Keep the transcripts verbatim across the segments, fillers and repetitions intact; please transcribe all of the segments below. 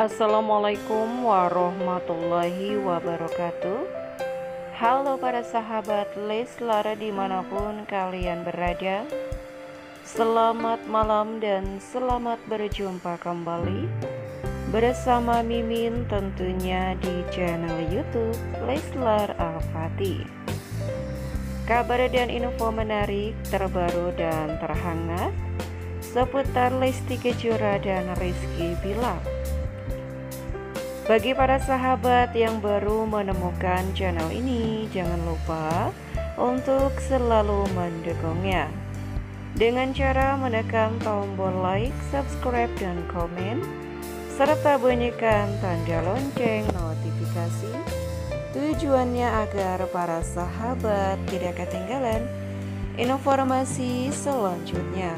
Assalamualaikum warahmatullahi wabarakatuh. Halo para sahabat Leslar dimanapun kalian berada, selamat malam dan selamat berjumpa kembali bersama Mimin tentunya di channel YouTube Leslar Al-Fatih. Kabar dan info menarik terbaru dan terhangat seputar Lesti Kejora dan Rizky Bilar. Bagi para sahabat yang baru menemukan channel ini, jangan lupa untuk selalu mendukungnya dengan cara menekan tombol like, subscribe, dan komen, serta bunyikan tanda lonceng notifikasi. Tujuannya agar para sahabat tidak ketinggalan informasi selanjutnya.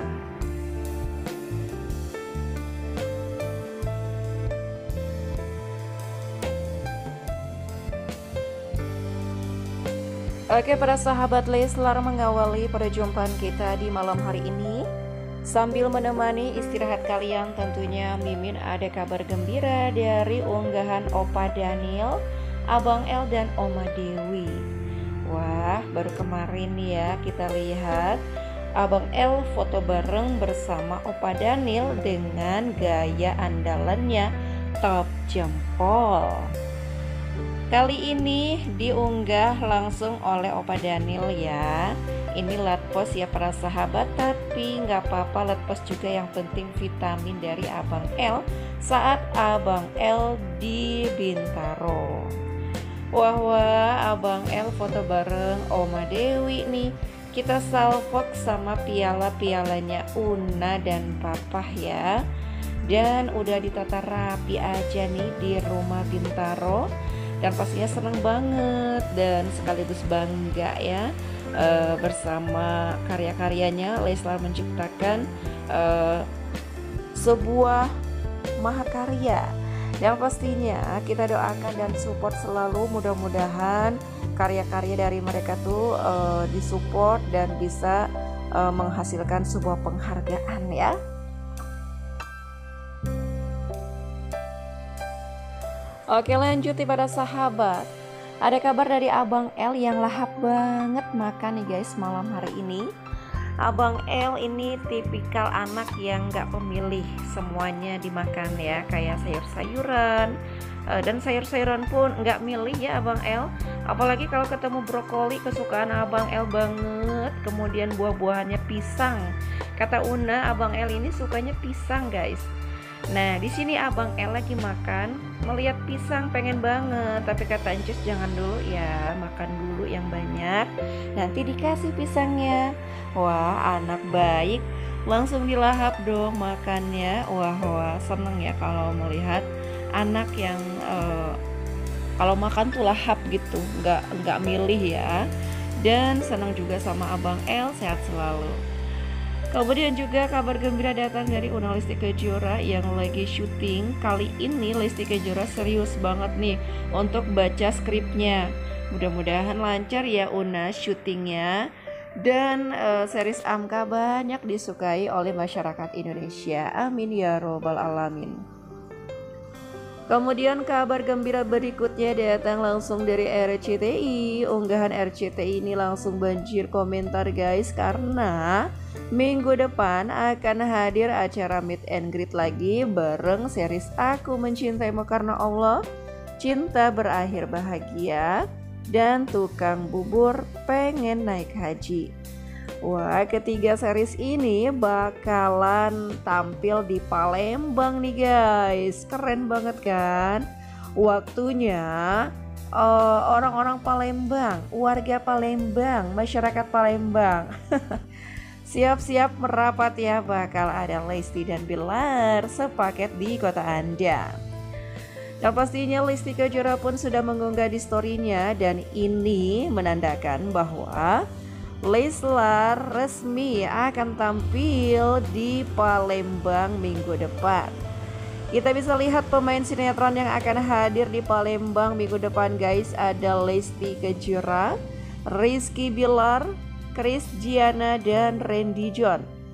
Oke para sahabat Leslar, mengawali perjumpaan kita di malam hari ini sambil menemani istirahat kalian, tentunya Mimin ada kabar gembira dari unggahan Opa Daniel, Abang El, dan Oma Dewi. Wah, baru kemarin ya kita lihat Abang El foto bareng bersama Opa Daniel dengan gaya andalannya top jempol. Kali ini diunggah langsung oleh Opa Daniel ya. Ini let post ya para sahabat, tapi nggak apa-apa let post juga, yang penting vitamin dari Abang El saat Abang El di Bintaro. Wah wah, Abang El foto bareng Oma Dewi nih. Kita salvok sama piala-pialanya Una dan Papa ya. Dan udah ditata rapi aja nih di rumah Bintaro. Dan pastinya senang banget dan sekaligus bangga ya e, bersama karya-karyanya. Leslar menciptakan e, sebuah mahakarya yang pastinya kita doakan dan support selalu, mudah-mudahan karya-karya dari mereka tuh e, disupport dan bisa e, menghasilkan sebuah penghargaan ya. Oke, lanjut pada sahabat. Ada kabar dari Abang El yang lahap banget makan nih guys malam hari ini. Abang El ini tipikal anak yang gak pemilih, semuanya dimakan ya, kayak sayur-sayuran dan sayur-sayuran pun gak milih ya Abang El. Apalagi kalau ketemu brokoli, kesukaan Abang El banget. Kemudian buah-buahannya pisang. Kata Una, Abang El ini sukanya pisang guys. Nah, di sini Abang El lagi makan, melihat pisang pengen banget, tapi kata Encus jangan dulu ya, makan dulu yang banyak, nanti dikasih pisangnya. Wah, anak baik, langsung dilahap dong makannya. Wah wah, seneng ya kalau melihat anak yang uh, kalau makan tuh lahap gitu, nggak nggak milih ya. Dan senang juga sama Abang El, sehat selalu. Kemudian juga kabar gembira datang dari Una Lesti Kejora yang lagi syuting. Kali ini Lesti Kejora serius banget nih untuk baca skripnya. Mudah-mudahan lancar ya Una syutingnya. Dan uh, series Amka banyak disukai oleh masyarakat Indonesia. Amin ya robbal alamin. Kemudian kabar gembira berikutnya datang langsung dari R C T I. Unggahan R C T I ini langsung banjir komentar guys, karena minggu depan akan hadir acara meet and greet lagi bareng series Aku Mencintaimu Karena Allah, Cinta Berakhir Bahagia, dan Tukang Bubur Pengen Naik Haji. Wah, ketiga series ini bakalan tampil di Palembang nih guys. Keren banget kan? Waktunya uh, orang-orang Palembang, warga Palembang, masyarakat Palembang siap-siap merapat ya, bakal ada Lesti dan Bilar sepaket di kota Anda. Dan pastinya Lesti Kejora pun sudah mengunggah di story-nya, dan ini menandakan bahwa Leslar resmi akan tampil di Palembang minggu depan. Kita bisa lihat pemain sinetron yang akan hadir di Palembang minggu depan guys. Ada Lesti Kejora, Rizky Bilar, Kris Giana, dan Randy John.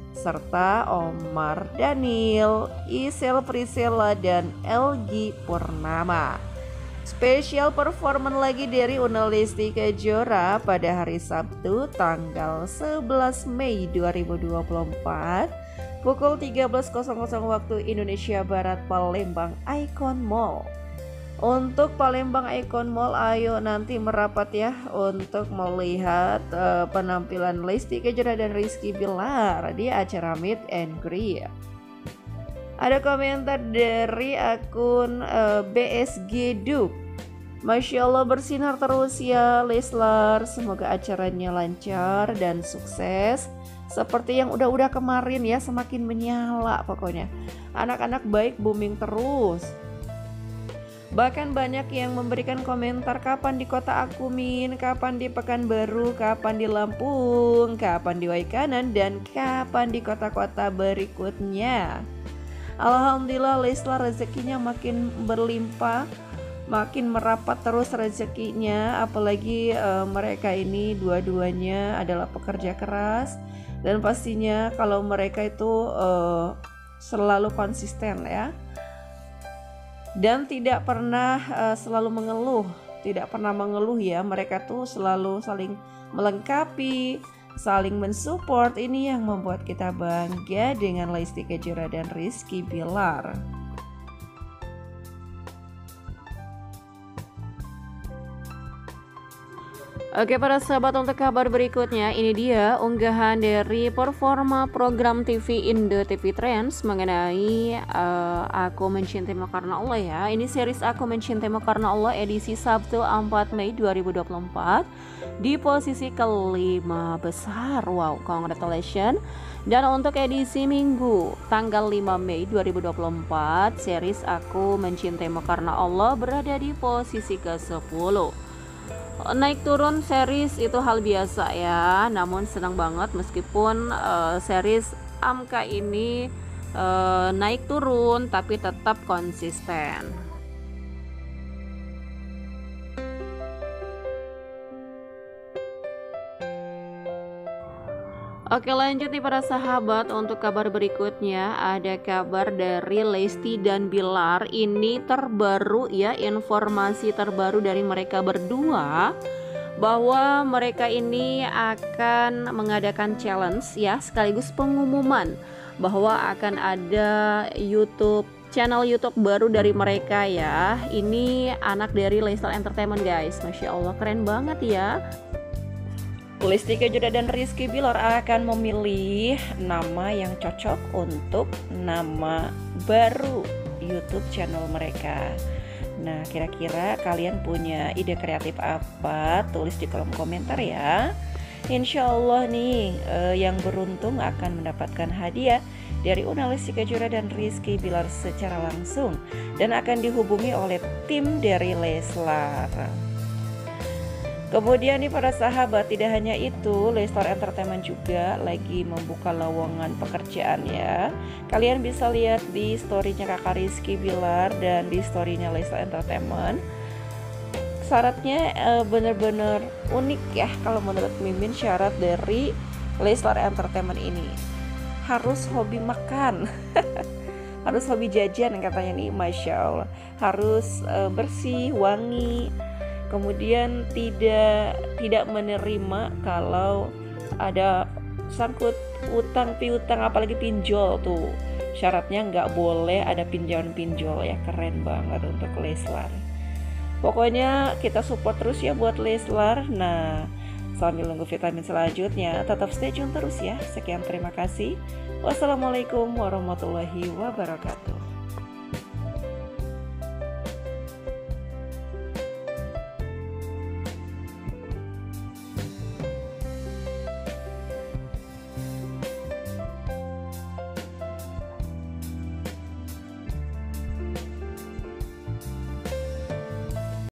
serta Omar Daniel, Isel Priscilla, dan Elgi Purnama. Spesial performan lagi dari Una Lesti Kejora pada hari Sabtu tanggal sebelas Mei dua ribu dua puluh empat pukul tiga belas waktu Indonesia Barat, Palembang Icon Mall. Untuk Palembang Icon Mall, ayo nanti merapat ya untuk melihat uh, penampilan Lesti Kejora dan Rizky Bilar di acara Meet and Greet. Ada komentar dari akun uh, B S G Duk. Masya Allah, bersinar terus ya Leslar, semoga acaranya lancar dan sukses seperti yang udah-udah kemarin ya, semakin menyala pokoknya. Anak-anak baik booming terus. Bahkan banyak yang memberikan komentar, kapan di kota aku Min, kapan di Pekanbaru, kapan di Lampung, kapan di Waikanan, dan kapan di kota-kota berikutnya. Alhamdulillah Leslar rezekinya makin berlimpah, makin merapat terus rezekinya, apalagi uh, mereka ini dua-duanya adalah pekerja keras, dan pastinya kalau mereka itu uh, selalu konsisten ya, dan tidak pernah uh, selalu mengeluh, tidak pernah mengeluh ya, mereka tuh selalu saling melengkapi, saling mensupport. Ini yang membuat kita bangga dengan Lesti Kejora dan Rizky Bilar. Oke para sahabat, untuk kabar berikutnya ini dia unggahan dari performa program T V Indo T V Trends mengenai uh, Aku Mencintaimu Karena Allah ya. Ini series Aku Mencintaimu Karena Allah edisi Sabtu empat Mei dua ribu dua puluh empat di posisi kelima besar. Wow, congratulations. Dan untuk edisi Minggu tanggal lima Mei dua ribu dua puluh empat, series Aku Mencintaimu Karena Allah berada di posisi kesepuluh. Naik turun series itu hal biasa ya, namun senang banget meskipun uh, series Amka ini uh, naik turun tapi tetap konsisten. Oke, lanjut nih para sahabat, untuk kabar berikutnya ada kabar dari Lesti dan Bilar. Ini terbaru ya, informasi terbaru dari mereka berdua bahwa mereka ini akan mengadakan challenge ya, sekaligus pengumuman bahwa akan ada YouTube channel YouTube baru dari mereka ya. Ini anak dari Leslar Entertainment guys, Masya Allah keren banget ya. Lesti Kejora dan Rizky Bilar akan memilih nama yang cocok untuk nama baru YouTube channel mereka. Nah, kira-kira kalian punya ide kreatif apa? Tulis di kolom komentar ya. Insya Allah nih eh, yang beruntung akan mendapatkan hadiah dari Una Lesti Kejora dan Rizky Bilar secara langsung, dan akan dihubungi oleh tim dari Leslar. Kemudian nih para sahabat, tidak hanya itu, Leslar Entertainment juga lagi membuka lowongan pekerjaan ya. Kalian bisa lihat di storynya kakak Rizky Bilar dan di storynya Leslar Entertainment. Syaratnya e, bener-bener unik ya kalau menurut Mimin. Syarat dari Leslar Entertainment ini harus hobi makan. Harus hobi jajan katanya nih, Masya Allah. Harus e, bersih, wangi. Kemudian tidak tidak menerima kalau ada sangkut utang piutang, apalagi pinjol tuh. Syaratnya nggak boleh ada pinjol-pinjol ya. Keren banget untuk Leslar. Pokoknya kita support terus ya buat Leslar. Nah, sambil nunggu vitamin selanjutnya, tetap stay tune terus ya. Sekian, terima kasih. Wassalamualaikum warahmatullahi wabarakatuh.